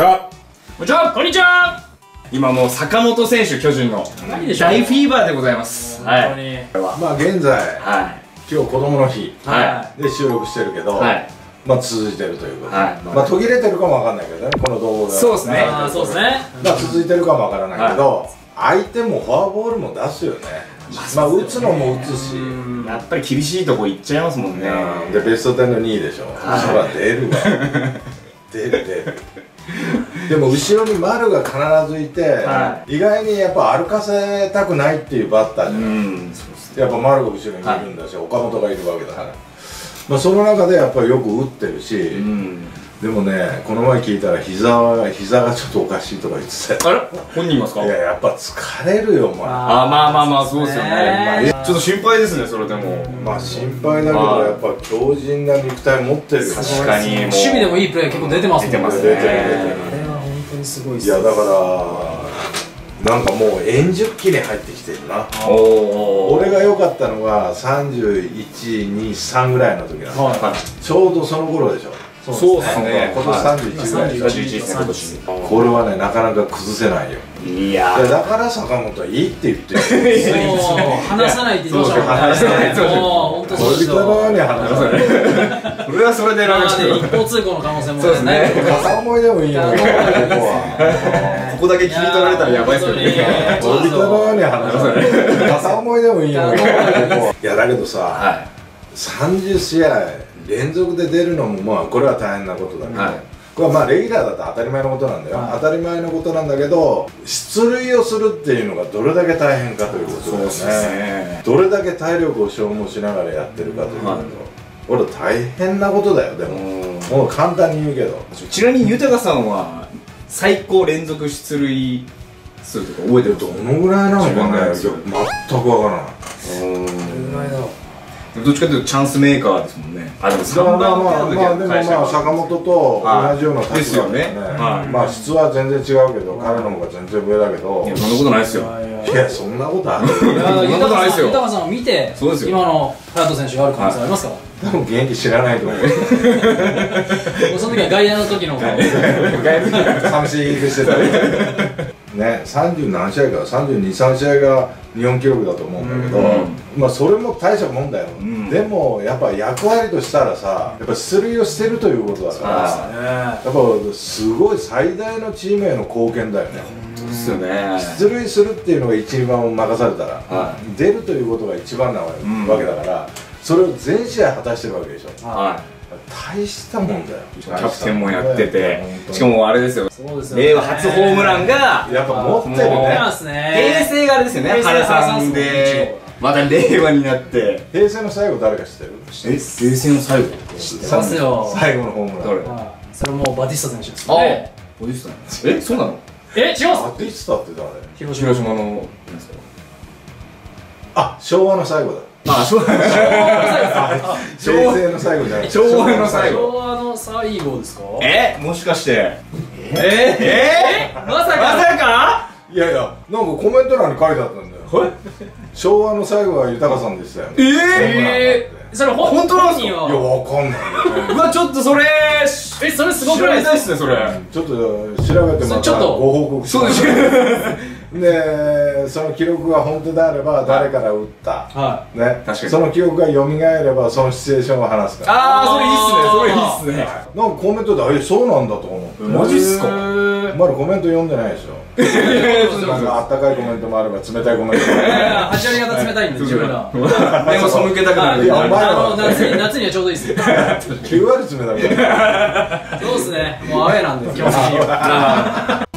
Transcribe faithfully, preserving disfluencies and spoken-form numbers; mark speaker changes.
Speaker 1: ちは。
Speaker 2: こんにちは。こんにちは。
Speaker 1: 今もう坂本選手、巨人の大フィーバーでございます。
Speaker 2: はい。
Speaker 3: まあ現在、
Speaker 1: はい、
Speaker 3: 今日子供の日
Speaker 1: はい
Speaker 3: で収録してるけど、
Speaker 1: はい、
Speaker 3: まあ続いてるということで、
Speaker 1: はい、
Speaker 3: まあ途切れてるかもわかんないけどね、この動画が。
Speaker 1: そうですね。
Speaker 2: ああ、そうですね。
Speaker 3: まあ続いてるかもわからないけど、相手もフォアボールも出すよね。まあ打つのも打つし、
Speaker 1: やっぱり厳しいとこ行っちゃいますもんね。
Speaker 3: でベストテンのにいでしょ。それは出るわ。出る出る。でも後ろに丸が必ずいて、意外にやっぱ歩かせたくないっていうバッターじゃない。やっぱ丸が後ろにいるんだし、岡本がいるわけだから、まあその中でやっぱりよく打ってるし、でもね、この前聞いたら膝が膝がちょっとおかしいとか言ってたよ。
Speaker 1: あれ、本人いますか？
Speaker 3: いや、やっぱ疲れるよお前。
Speaker 1: ああ、まあまあまあ、そうですよね。ちょっと心配ですね、それでも。
Speaker 3: まあ心配だけど、やっぱ強靭な肉体持ってるよ。
Speaker 1: 確かに。
Speaker 2: 守備でもいいプレー結構出てますもんね。
Speaker 1: 出てますね。
Speaker 2: あれは本当にすごいです。
Speaker 3: いやだからなんかもう円熟期に入ってきてるな。俺が良かったのがさんじゅういち、に、さんぐらいの時なんだ。ちょうどその頃でしょ。
Speaker 1: そうですね。
Speaker 3: 今年さんじゅういちぐらいでしょ。
Speaker 1: さんじゅういちですね、今年。
Speaker 3: これはね、なかなか崩せないよ。
Speaker 1: いや
Speaker 3: だから坂本はいいって言ってる。
Speaker 2: 離さないって言ってましたもんね。
Speaker 1: 離さない。
Speaker 2: もう本当そうですよ。
Speaker 3: 恋人のように離さない。
Speaker 1: それはそれでなんか
Speaker 2: 一方通行の可能性もね。
Speaker 3: 片思いでもいいよ。ここは。
Speaker 1: ここだけ切り取られたらやばいですよね。
Speaker 3: 恋人のように離さない。片思いでもいいよ。いやだけどさ、さんじゅう試合連続で出るのもまあこれは大変なことだけど、これはまあレギュラーだと当たり前のことなんだよ。当たり前のことなんだけど、出塁をするっていうのがどれだけ大変かということですね。どれだけ体力を消耗しながらやってるかということ、これ大変なことだよ。でももう簡単に言うけど。
Speaker 1: ちなみに豊さんは最高連続出塁数とか覚えてる？
Speaker 3: どのぐらいなのかね、全くわからない。
Speaker 2: どれぐらいだろう。
Speaker 1: どっちかというとチャンスメーカーですもんね。あ、でも
Speaker 3: さんばんまあまあでもまあ坂本と同じような
Speaker 1: 立場でね。
Speaker 3: まあ質は全然違うけど、彼の方が全然上だけど。
Speaker 1: いや、そんなことないですよ。
Speaker 3: いや、そんなことある？
Speaker 2: いや、豊さんを見て今の隼人選手がある可能性ありますから。
Speaker 3: 多分現役知らないと思う。
Speaker 2: その時は外野の時の
Speaker 3: 寂しいしてたね。さんじゅう何試合か、さんじゅうに、さん試合が日本記録だと思うんだけど、まあそれも大したもんだよ。でもやっぱ役割としたらさ、やっぱ出塁をしてるということだから、やっぱすごい最大のチームへの貢献だよね。
Speaker 1: ですよね。
Speaker 3: 出塁するっていうのが一番を任されたら、出るということが一番なわけだから、それを全試合果たしてるわけでしょ。大したもんだよ。
Speaker 1: キャプテンもやってて、しかもあれですよ、令和初ホームランが
Speaker 3: やっぱ持ってるね。
Speaker 1: 平成があれですよね、原さんでまた令和になって。
Speaker 3: 平成の最後誰か知ってる？
Speaker 1: え、平成の最後？
Speaker 2: 知ってますよ。
Speaker 3: 最後のホームラン。
Speaker 2: それもバティスタ選手ですね。
Speaker 1: バティスタ？え、そうなの？
Speaker 2: え、違います。
Speaker 3: バティスタって誰？
Speaker 1: 広島の。
Speaker 3: あ、昭和の最後だ。
Speaker 1: あ、昭和の
Speaker 3: 最後。平成の最後じゃない。
Speaker 1: 昭和の最後。
Speaker 2: 昭和の最後ですか？
Speaker 1: え、もしかして。
Speaker 2: ええ、まさか。
Speaker 1: まさか？
Speaker 3: いやいや、なんかコメント欄に書いてあったんだよ。昭和の最後は豊さんでしたよ。
Speaker 1: ええ、
Speaker 2: それ本当なんですか？いや、
Speaker 3: わかんない。
Speaker 1: うわ、ちょっとそれ、え、
Speaker 2: それすごくない
Speaker 1: ですね、それ。
Speaker 3: ちょっと調べてまたご報告して。そうですで、その記録が本当であれば誰から打ったね、その記憶が蘇ればそのシチュエーションを話すから。
Speaker 1: ああ、それいいっすね、それいいっすね。
Speaker 3: なんかコメントで「え、そうなんだ」と思って。
Speaker 1: マジっすか？
Speaker 3: まだコメント読んでないでしょ。なんかあったかいコメントもあれば冷たいコメントもあれば。
Speaker 2: はち割方冷たいんで自分ら。
Speaker 1: でも背けたくなる。
Speaker 2: 夏にはちょうどいいです。
Speaker 3: きゅう割冷たくなる。
Speaker 2: そうですね。もうアウェーなんで基本的には。